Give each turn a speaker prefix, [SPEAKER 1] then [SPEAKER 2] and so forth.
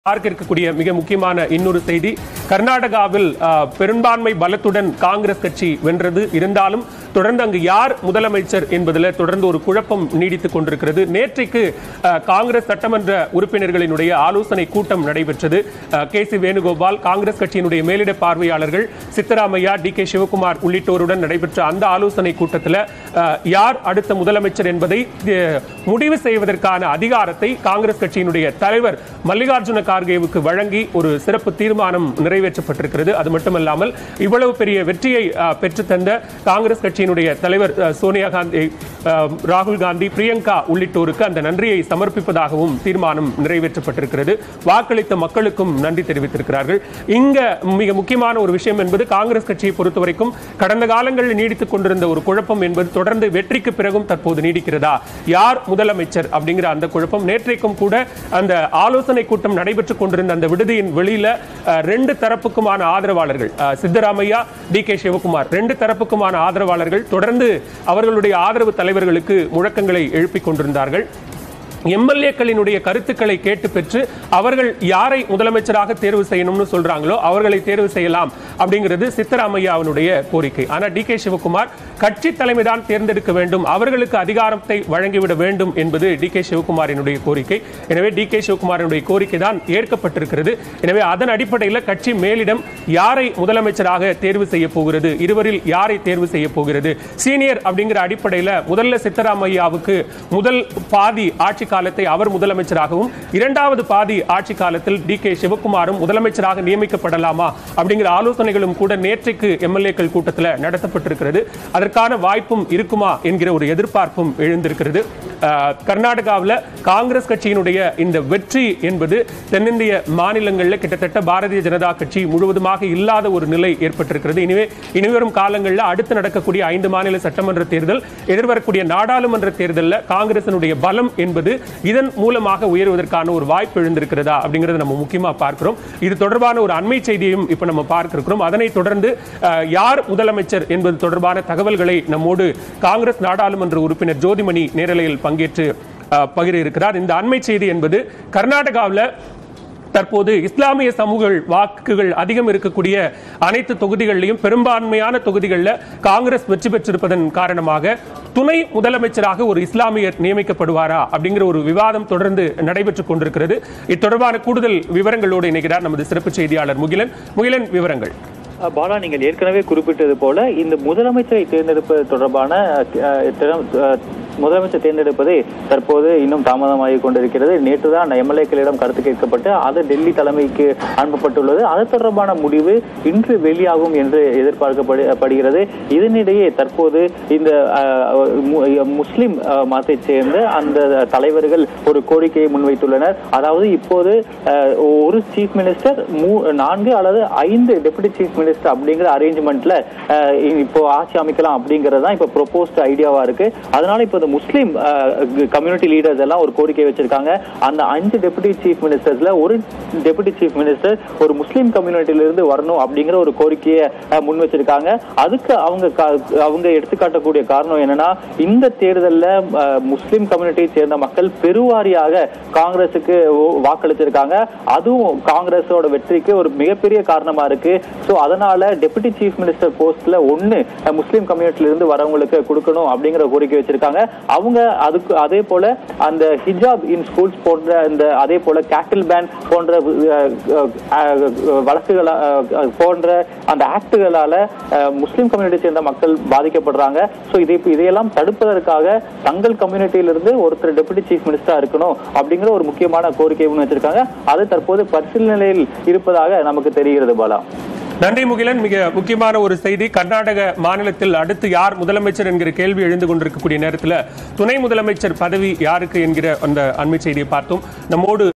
[SPEAKER 1] பார்க்க இருக்கக்கூடிய மிக முக்கியமான இன்னொரு செய்தி, கர்நாடகாவில் பெரும்பான்மை பலத்துடன் காங்கிரஸ் கட்சி வென்றது. இருந்தாலும் தொடர்ந்து அங்கு யார் முதலமைச்சர் என்பதில் தொடர்ந்து ஒரு குழப்பம் நீடித்துக் கொண்டிருக்கிறது. நேற்றைக்கு காங்கிரஸ் சட்டமன்ற உறுப்பினர்களினுடைய ஆலோசனை கூட்டம் நடைபெற்றது. கே.சி. வேணுகோபால், காங்கிரஸ் கட்சியினுடைய மேலிட பார்வையாளர்கள் சித்தராமையா, டி.கே. சிவகுமார் உள்ளிட்டோருடன் நடைபெற்ற அந்த ஆலோசனை கூட்டத்தில் யார் அடுத்த முதலமைச்சர் என்பதை முடிவு செய்வதற்கான அதிகாரத்தை காங்கிரஸ் கட்சியினுடைய தலைவர் மல்லிகார்ஜுன கார்கேவுக்கு வழங்கி ஒரு சிறப்பு தீர்மானம் நிறைவேற்றப்பட்டிருக்கிறது. அது மட்டுமல்லாமல் இவ்வளவு பெரிய வெற்றியை பெற்றுத்தந்த காங்கிரஸ் கட்சியினுடைய தலைவர் சோனியா காந்தி, ராகுல் காந்தி, பிரியங்கா உள்ளிட்டோருக்கு அந்த நன்றியை சமர்ப்பிப்பதாகவும் தீர்மானம் நிறைவேற்றப்பட்டிருக்கிறது. வாக்களித்த மக்களுக்கும் நன்றி தெரிவித்திருக்கிறார்கள். இங்க மிக முக்கியமான ஒரு விஷயம் என்பது, காங்கிரஸ் கட்சியை பொறுத்தவரைக்கும் கடந்த காலங்களில் நீடித்துக் கொண்டிருந்த ஒரு குழப்பம் என்பது தொடர்ந்து வெற்றிக்கு பிறகும் தற்போது நீடிக்கிறதா, யார் முதலமைச்சர் அப்படிங்கிற அந்த குழப்பம். நேற்றைக்கும் கூட அந்த ஆலோசனை கூட்டம் நடைபெற்றுக் கொண்டிருந்த அந்த விடுதியின் வெளியில ரெண்டு தரப்புக்குமான ஆதரவாளர்கள், சித்தராமையா, டி.கே. சிவகுமார், ரெண்டு தரப்புக்குமான ஆதரவாளர்கள் தொடர்ந்து அவர்களுடைய ஆதரவு தலைவர்களுக்கு முழக்கங்களை எழுப்பிக் கொண்டிருந்தார்கள். எம்எல்ஏக்களினுடைய கருத்துக்களை கேட்டு பெற்று அவர்கள் யாரை முதலமைச்சராக தேர்வு செய்யணும்னு சொல்றாங்களோ அவர்களை தேர்வு செய்யலாம் அப்படிங்கிறது சித்தராமையாவினுடைய கோரிக்கை. ஆனால் டி.கே. சிவகுமார் கட்சி தலைமைதான் தேர்ந்தெடுக்க வேண்டும், அவர்களுக்கு அதிகாரத்தை வழங்கிவிட வேண்டும் என்பது டி.கே. சிவகுமாரினுடைய கோரிக்கை. எனவே டி.கே. சிவகுமாரினுடைய கோரிக்கை தான் ஏற்கப்பட்டிருக்கிறது. எனவே அதன் அடிப்படையில் கட்சி மேலிடம் யாரை முதலமைச்சராக தேர்வு செய்ய போகிறது, இருவரில் யாரை தேர்வு செய்ய போகிறது, சீனியர் அப்படிங்கிற அடிப்படையில் முதல்ல சித்தராமையாவுக்கு முதல் பாதி ஆட்சி காலத்தை அவர் முதலமைச்சராகவும், இரண்டாவது பாதி ஆட்சி காலத்தில் டி.கே. சிவகுமாரும் முதலமைச்சராக நியமிக்கப்படலாமா அப்படிங்கிற ஆலோசனைகளும் கூட நேற்றைக்கு எம்எல்ஏக்கள் கூட்டத்தில் நடத்தப்பட்டிருக்கிறது. அதற்கான வாய்ப்பும் இருக்குமா என்கிற ஒரு எதிர்பார்ப்பும் எழுந்திருக்கிறது. கர்நாடகாவில் காங்கிரஸ் கட்சியினுடைய இந்த வெற்றி என்பது தென்னிந்திய மாநிலங்களில் கிட்டத்தட்ட பாரதிய ஜனதா கட்சி முழுவதுமாக இல்லாத ஒரு நிலை ஏற்பட்டிருக்கிறது. இனிவரும் காலங்களில் அடுத்து நடக்கக்கூடிய 5 மாநில சட்டமன்ற தேர்தல், எதிர்வரக்கூடிய நாடாளுமன்ற தேர்தலில் காங்கிரசினுடைய பலம் என்பது இதன் மூலமாக உயர்வதற்கான ஒரு வாய்ப்பு எழுந்திருக்கிறதா அப்படிங்கறத நம்ம முக்கியமா பார்க்கிறோம். இது தொடர்பான ஒரு அண்மை செய்தியையும் இப்ப நம்ம பார்க்க இருக்கிறோம். அதனை தொடர்ந்து யார் முதலமைச்சர் என்பது தொடர்பான தகவல்களை நம்மோடு காங்கிரஸ் நாடாளுமன்ற உறுப்பினர் ஜோதிமணி நேரலையில் பங்கேற்று பகிர இருக்கிறார். இந்த அண்மை செய்தி என்பது, கர்நாடகாவில் தற்போது இஸ்லாமிய சமூக வாக்குகள் அதிகம் இருக்கக்கூடிய அனைத்து தொகுதிகளிலும் பெரும்பான்மையான தொகுதிகளில் காங்கிரஸ் வெற்றி பெற்றிருப்பதன் காரணமாக துணை முதலமைச்சராக ஒரு இஸ்லாமியர் நியமிக்கப்படுவாரா அப்படிங்கிற ஒரு விவாதம் தொடர்ந்து நடைபெற்றுக் கொண்டிருக்கிறது. இத்தொடர்பான கூடுதல் விவரங்களோடு இணைகிறார் நமது சிறப்பு செய்தியாளர் முகிலன். முகிலன், விவரங்கள்.
[SPEAKER 2] பாலா, நீங்கள் ஏற்கனவே குறிப்பிட்டது போல இந்த முதலமைச்சரை தேர்ந்தெடுப்பது தொடர்பான முதலமைச்சர் தேர்ந்தெடுப்பது தற்போது இன்னும் தாமதமாகி கொண்டிருக்கிறது. நேற்றுதான் எம்எல்ஏக்களிடம் கருத்து கேட்கப்பட்டு அது டெல்லி தலைமைக்கு அனுப்பப்பட்டுள்ளது. அது தொடர்பான முடிவு இன்று வெளியாகும் என்று எதிர்பார்க்கப்படுகிறது. இதனிடையே தற்போது இந்த முஸ்லிம் மதத்தைச் சேர்ந்த அந்த தலைவர்கள் ஒரு கோரிக்கையை முன்வைத்துள்ளனர். அதாவது இப்போது ஒரு சீஃப் மினிஸ்டர் 4 அல்லது 5 டெபுட்டி சீஃப் மினிஸ்டர் அப்படிங்கிற அரேஞ்ச்மெண்ட்ல இப்போ ஆட்சி அமைக்கலாம் அப்படிங்கிறது தான் இப்ப ப்ரொபோஸ்ட் ஐடியாவா இருக்கு. அதனால இப்போ முஸ்லிம் கம்யூனிட்டி லீடர்ஸ் எல்லாம் ஒரு கோரிக்கை வச்சிருக்காங்க. அந்த 5 டெபுட்டி சீஃப் மினிஸ்டர்ஸ்ல ஒரு டெபுட்டி சீஃப் மினிஸ்டர் ஒரு முஸ்லிம் கம்யூனிட்டியில இருந்து வரணும் அப்படிங்கிற ஒரு கோரிக்கையை முன் வச்சிருக்காங்க. அதுக்கு அவங்க எடுத்துக்காட்டக்கூடிய காரணம் என்னன்னா, இந்த தேர்தலில் முஸ்லிம் கம்யூனிட்டியை சேர்ந்த மக்கள் பெருவாரியாக காங்கிரசுக்கு வாக்களிச்சிருக்காங்க. அதுவும் காங்கிரஸோட வெற்றிக்கு ஒரு மிகப்பெரிய காரணமா இருக்கு. சோ அதனால டெபுட்டி சீஃப் மினிஸ்டர் போஸ்ட்ல ஒன்னு முஸ்லிம் கம்யூனிட்டியில இருந்து வரவங்களுக்கு கொடுக்கணும் அப்படிங்கிற கோரிக்கை வச்சிருக்காங்க. அவங்க அதுக்கு அதே போல அந்த ஹிஜாப் இன் ஸ்கூல்ஸ் போன்ற இந்த அதே போல கேட்டில் பேன் போன்ற வழக்குகள் போன்ற அந்த ஆக்டுகளால முஸ்லிம் கம்யூனிட்டி சேர்ந்த மக்கள் பாதிக்கப்படுறாங்க. சோ இதையெல்லாம் தடுப்பதற்காக தங்கள் கம்யூனிட்டியிலிருந்து ஒருத்தர் டெபுட்டி சீஃப் மினிஸ்டரா இருக்கணும் அப்படிங்கிற ஒரு முக்கியமான கோரிக்கை வச்சிருக்காங்க. அது தற்போது பரிசீலனையில் இருப்பதாக நமக்கு தெரிகிறது. பாலா,
[SPEAKER 1] நன்றி முகிலன். மிக முக்கியமான ஒரு செய்தி, கர்நாடக மாநிலத்தில் அடுத்து யார் முதலமைச்சர் என்கிற கேள்வி எழுந்து கொண்டிருக்கக்கூடிய நேரத்தில் துணை முதலமைச்சர் பதவி யாருக்கு என்கிற அந்த அண்மை செய்தியை பார்த்தோம். நம்மோடு